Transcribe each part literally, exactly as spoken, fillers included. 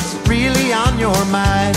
what's really on your mind.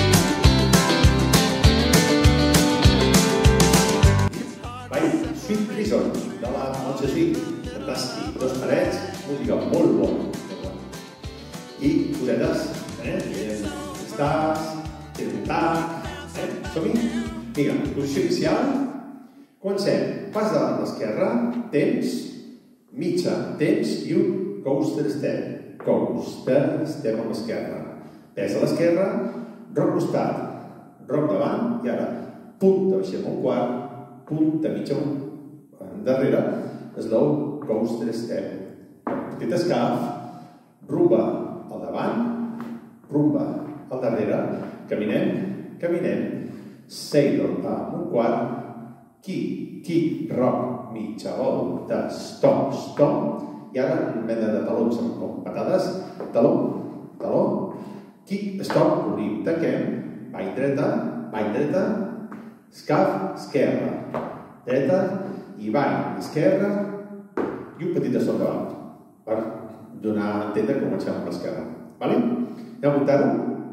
Ball Sweet Prison, de la Montse Sweet, fantàstic, dos parets, música molt bona. I cosetes, eh? Estàs, tens un tac, eh? Som-hi? Vinga, posició inicial. Comencem. Pas davant l'esquerra, temps, mitja, temps i un coaster step. Coaster step amb l'esquerra. Pes a l'esquerra, roc costat, roc davant i ara punta, baixem un quart, punta mitja darrere, slow coaster step. Petit escaf, rumba al davant, rumba al darrere, caminem, caminem, sailor amb un quart, kick, kick, rock, mitja volta, stop, stop, i ara una mena de talons com patades, taló, taló, kick, stop, obrim, tanquem, ball dreta, ball dreta, escaf, esquerra, dreta, i ball, esquerra, i un petit stop davant, per donar a entendre que comencem amb l'esquerra. Vale? Anem a muntar-ho?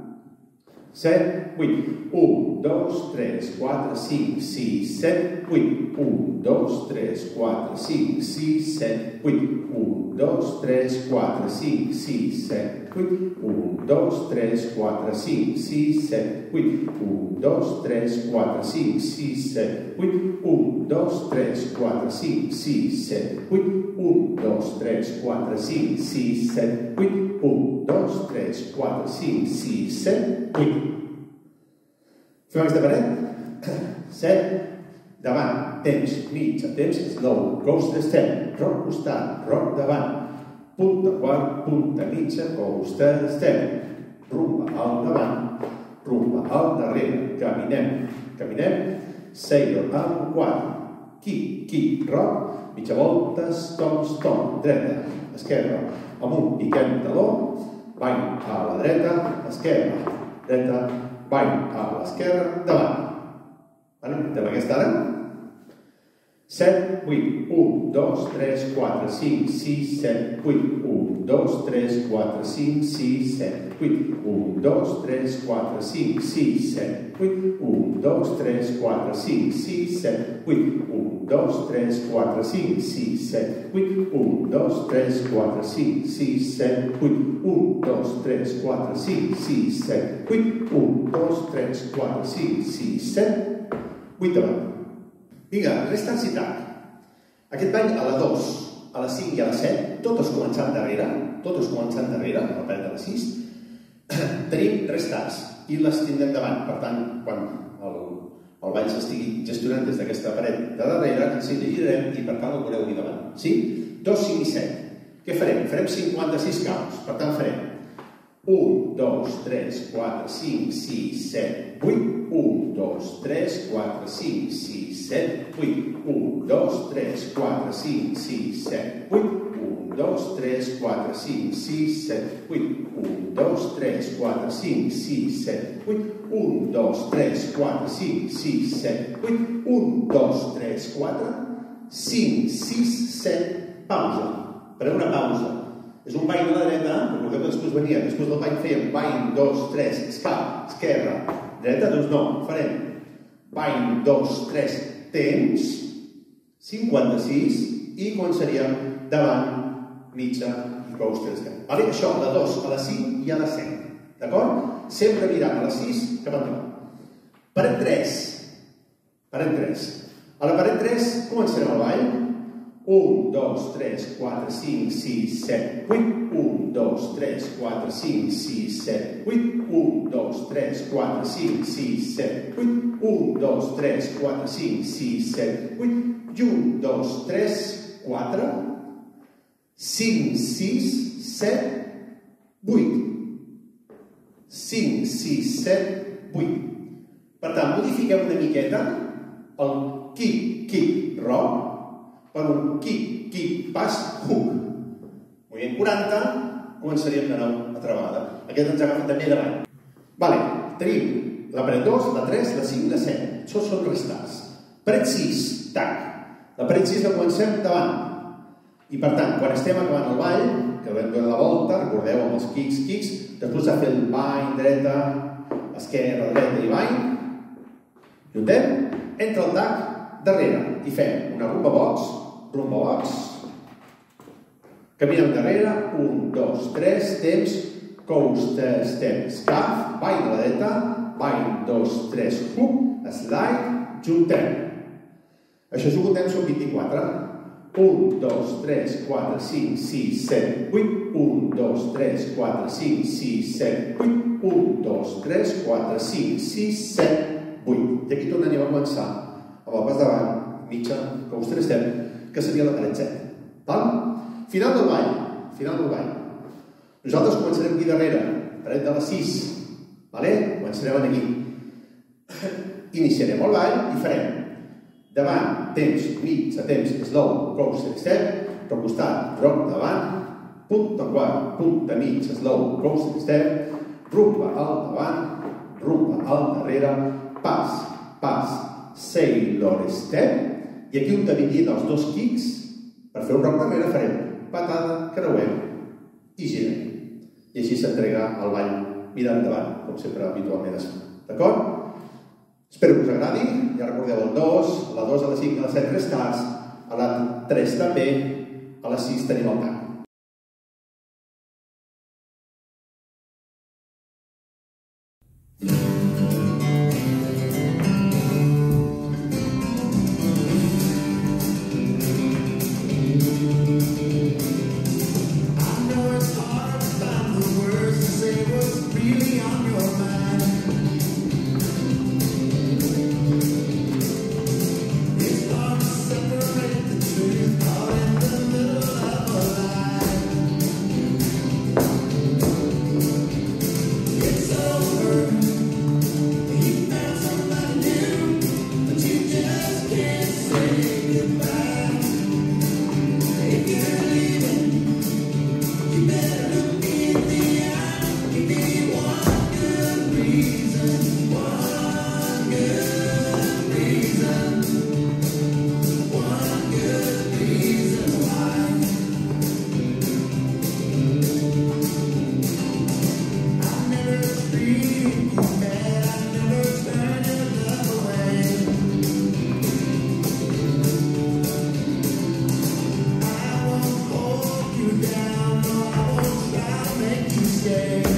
set, vuit, un, dos, tres, quatre, cinc, sis, set, vuit, un, dos, tres, quatre, cinc, sis, set, vuit, un, dos, tres, quatre, cinc, sis, set, vuit, un, dos, tres, quatre, cinc, sis, set, vuit, un, dos, tres, quatre, cinc, sis, set, vuit, un, dos, tres, quatre, cinc, sis, set, vuit, un, dos, tres, quatre, cinc, sis, set, vuit, un, dos, tres, quatre, cinc, sis, set, vuit. Fem aquesta paret. set, davant, temps, mitja, temps, slow, coaster step, roc costat, roc davant, punta quart, punta mitja, coaster step, rumba al davant, rumba al darrere, caminem, caminem, sailor al quart, kick, kick, roc, mitja volta, stop, stop, dreta, esquerra, amunt, piquem taló, ball a la dreta, esquerra, dreta, ball a l'esquerra, davant. Anem aquesta ara. set, vuit, un, dos, tres, quatre, cinc, sis, set, vuit, un, dos, tres, quatre, cinc, sis, set, vuit, un, dos, tres, quatre, cinc, sis, set, vuit, un, dos, tres, quatre, cinc, sis, set, vuit, un, dos, tres, quatre, cinc, sis, set, vuit, un, dos, tres, quatre, cinc, sis, set, vuit, un, dos, tres, quatre, cinc, sis, set, vuit, un, dos, tres, quatre, cinc, sis, set, vuit davant. Vinga, resta citat. Aquest ball a la dos, a la cinc i a la set, totes començant darrere, totes començant darrere, a la paret de la sis, tenim restats i les tindrem davant. Per tant, quan el, el ball s'estigui gestionant des d'aquesta paret de darrere, ens hi llegirem i per tant el veureu aquí davant. Sí? dos, cinc i set. Què farem? Farem cinquanta-sis caus. Per tant, farem un, dos, tres, quatre, cinc, sis, set, vuit, un, dos, tres, quatre, cinc, sis, set, vuit, un, dos, tres, quatre, cinc, sis, set, vuit, un, dos, tres, quatre, cinc, sis, set, vuit, un, dos, tres, quatre, cinc, sis, set, vuit, un, dos, tres, quatre, cinc, sis, set, vuit, un, dos, tres, quatre, cinc, sis, set, pausa. Farem una pausa. És un ball a la dreta, recordeu que després venia, després del ball fèiem ball, dos, tres, escap, esquerra, dreta, doncs no, farem ball, dos, tres, temps, cinquanta-sis, i començaríem davant, mitja i coaster step. Vale? Això a la dos, a la cinc i a la set, d'acord? Sempre mirant a la sis cap endavant. Paret tres, paret tres. A la paret tres començarem el ball. un, dos, tres, quatre, cinc, sis, set, vuit, un, dos, tres, quatre, cinc, sis, set, vuit, un, dos, tres, quatre, cinc, sis, set, vuit, un, dos, tres, quatre, cinc, sis, set, vuit, i un, dos, tres, quatre, cinc, sis, set, vuit. cinc, sis, set, vuit. Per tant, modifiquem una miqueta el kick, kick, rock, per un kick, kick, pas, hook. Moviment quaranta, començaríem de nou altra vegada. Aquest ens ha agafat també davant. Vale, tenim la paret dos, la tres, la cinc i la set. Això són restats. Paret sis, tac. La paret sis la comencem davant. I per tant, quan estem acabant el ball, que vam donar la volta, recordeu, amb els kicks, kicks, després de fer el bany, dreta, esquerra, dreta i bany, juntem, entra el tac darrere i fem una rumba box, rumba box, caminem darrere, un, dos, tres, temps, coaster, step, scarf, bany a la dreta, bany, dos, tres, hook, slide, juntem. Això si ho comptem són vint-i-quatre. un, dos, tres, quatre, cinc, sis, set, vuit. un, dos, tres, quatre, cinc, sis, set, vuit. un, dos, tres, quatre, cinc, sis, set, vuit. I aquí tornem a començar amb el pas davant, mitja, coaster, step, que seria la paret set. Final del ball. Final del ball. Nosaltres començarem aquí darrere, paret de les sis. Començarem aquí. Iniciarem el ball i farem davant, temps, mig, a temps, slow, coaster, step, per costat, rock davant, punta quart, punta mig, slow, coaster, step, rumba al davant, rumba al darrere, pas, pas, sailor, step, i aquí on dividint els dos kicks, per fer un rock darrere farem patada, creuem i girem. I així s'entrega el ball mirant endavant, com sempre habitualment es fa. D'acord? Espero que us agradi. Ja recordeu el dos, a la dos, a la cinc, a la set, restats, a la tres també, a la sis tenim el tac. Stay.